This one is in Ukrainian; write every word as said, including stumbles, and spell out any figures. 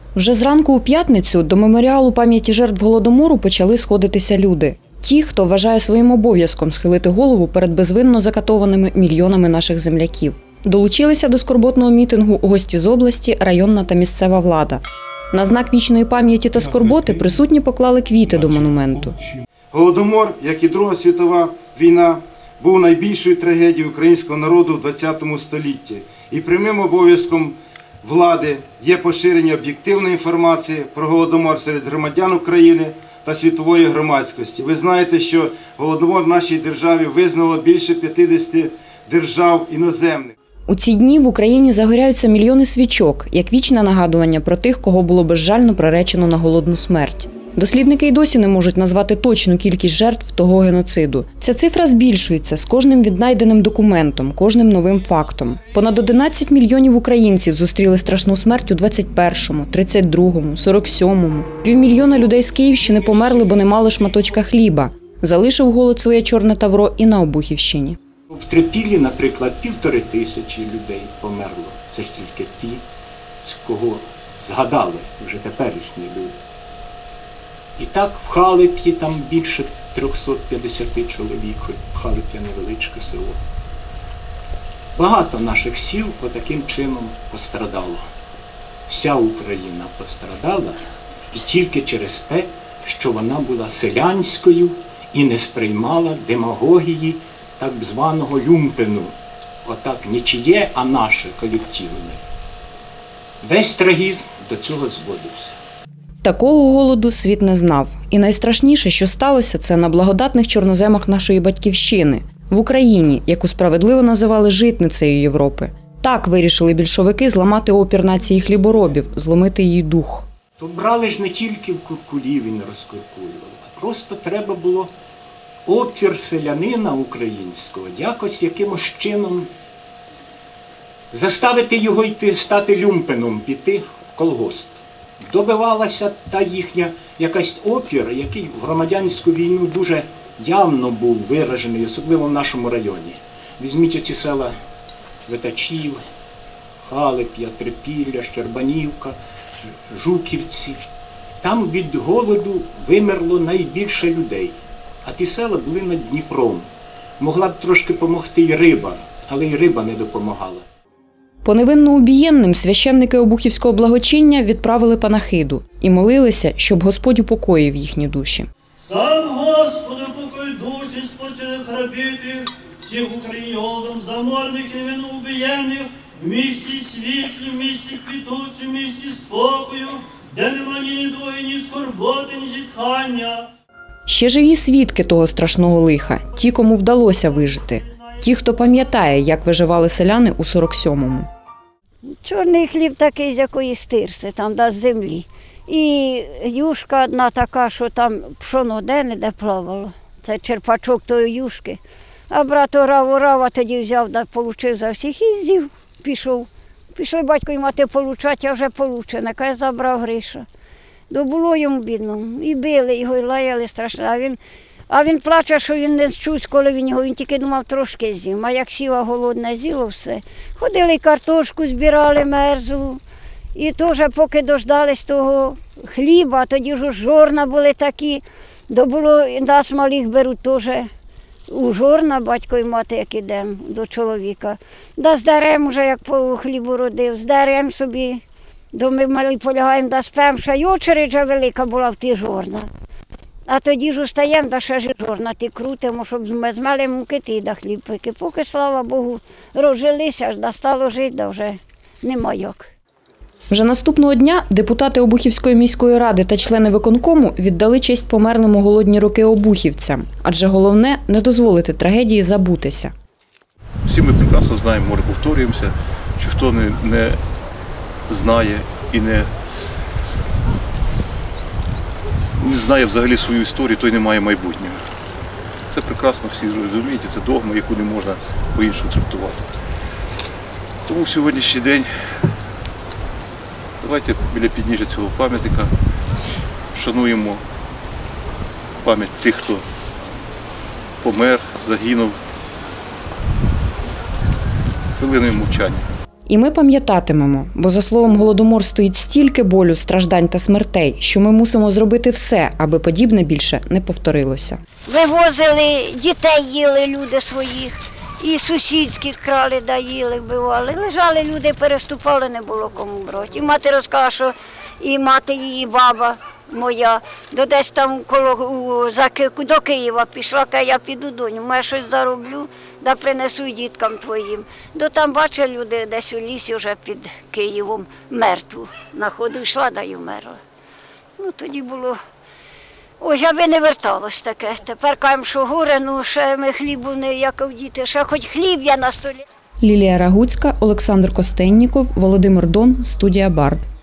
Вже зранку у п'ятницю до меморіалу пам'яті жертв Голодомору почали сходитися люди. Ті, хто вважає своїм обов'язком схилити голову перед безвинно закатованими мільйонами наших земляків. Долучилися до скорботного мітингу гості з області, районна та місцева влада. На знак вічної пам'яті та скорботи присутні поклали квіти до монументу. Голодомор, як і Друга світова війна, був найбільшою трагедією українського народу в ХХ столітті. І прямим обов'язком влади є поширення об'єктивної інформації про Голодомор серед громадян України та світової громадськості. Ви знаєте, що Голодомор в нашій державі визнало більше п'ятдесят держав іноземних. У ці дні в Україні загоряються мільйони свічок, як вічне нагадування про тих, кого було безжально приречено на голодну смерть. Дослідники й досі не можуть назвати точну кількість жертв того геноциду. Ця цифра збільшується з кожним віднайденим документом, кожним новим фактом. Понад одинадцять мільйонів українців зустріли страшну смерть у двадцять першому, тридцять другому, сорок сьомому. Півмільйона людей з Київщини померли, бо не мали шматочка хліба. Залишив голод своє чорне тавро і на Обухівщині. В Трипіллі, наприклад, півтори тисячі людей померло. Це ж тільки ті, з кого згадали вже теперішні люди. І так в Халеп'ї там більше трьохсот п'ятдесят чоловік, хоч Халеп'я невеличке село. Багато наших сіл отаким чином пострадало. Вся Україна пострадала і тільки через те, що вона була селянською і не сприймала демагогії так званого люмпену. Отак не чиє, а наше колективне. Весь трагізм до цього зводився. Такого голоду світ не знав. І найстрашніше, що сталося, це на благодатних чорноземах нашої батьківщини. В Україні, яку справедливо називали житницею Європи. Так вирішили більшовики зламати опір нації хліборобів, зломити її дух. То брали ж не тільки в куркулів і не розкуркулювали, а просто треба було опір селянина українського якось якимось чином заставити його йти, стати люмпеном, піти в колгосп. Добивалася та їхня якась опір, який в громадянську війну дуже явно був виражений, особливо в нашому районі. Візьміть ці села Витачів, Халеп'я, Трипілля, Щербанівка, Жуківці. Там від голоду вимерло найбільше людей, а ті села були над Дніпром. Могла б трошки допомогти й риба, але й риба не допомагала. По невинно убієнним священники Обухівського благочиння відправили панахиду і молилися, щоб Господь упокоїв їхні душі. Сам Господи, упокой душі спочених рабів, всіх в Україні голодом заморних і невинно убієнних, в місті світлі, в місті квітучі, в місті спокою, де нема ні недуги, ні скорботи, ні зітхання. Ще живі свідки того страшного лиха, ті, кому вдалося вижити. Ті, хто пам'ятає, як виживали селяни у сорок сьомому. Чорний хліб такий, з якоїсь тирси, там, да, з землі. І юшка одна така, що там пшоно де-не-де плавало. Це черпачок тої юшки. А брат орав, орав, а тоді взяв, да, получив за всіх і з'їв, пішов. Пішли батько і мати получати, а вже получене, каже, забрав Гриша. То було йому бідно. І били його, і лаяли страшно. А він, а він плаче, що він не чусь, коли він його, він тільки думав, трошки з'їв. А як сіла голодне, з'їло все. Ходили, картошку збирали мерзлу. І теж, поки дождались того хліба, тоді ж жорна були такі. То було, нас малих беруть теж у жорна, батько і мати, як ідемо до чоловіка. Да здарем вже, як по хлібу родив, здарем собі. До ми малі полягаємо, да спем, ще й очередь вже велика була в ті жорна. А тоді ж устаємо, да ще ж жорна, ті крутимо, щоб змели муки, ті да хліб пики. Поки, слава Богу, розжилися, да стало жити, да вже нема як. Вже наступного дня депутати Обухівської міської ради та члени виконкому віддали честь померлим у голодні роки обухівцям. Адже головне – не дозволити трагедії забутися. Всі ми прекрасно знаємо, може повторюємося, що хто не, не знає і не, не знає взагалі свою історію, той не має майбутнього. Це прекрасно всі розуміють, це догма, яку не можна по-іншому трактувати. Тому в сьогоднішній день давайте біля підніжжя цього пам'ятника вшануємо пам'ять тих, хто помер, загинув, хвилиною мовчання. І ми пам'ятатимемо, бо за словом Голодомор стоїть стільки болю, страждань та смертей, що ми мусимо зробити все, аби подібне більше не повторилося. Вивозили, дітей їли люди своїх, і сусідських крали, да їли, вбивали. Лежали люди, переступали, не було кому брати. І мати розказала, що і мати її, баба моя, до десь там коло, у, за, Ки- до Києва пішла, каже, я піду доню, я щось зароблю, да принесу діткам твоїм. До там бачили люди десь у лісі вже під Києвом мертву. На ходу йшла, да й умерла. Ну тоді було. Ой, аби не верталось таке. Тепер кажемо, що горе, ну ще ми хлібу не як у діти, ще хоч хліб є на столі. Лілія Рагуцька, Олександр Костенніков, Володимир Дон, студія Бард.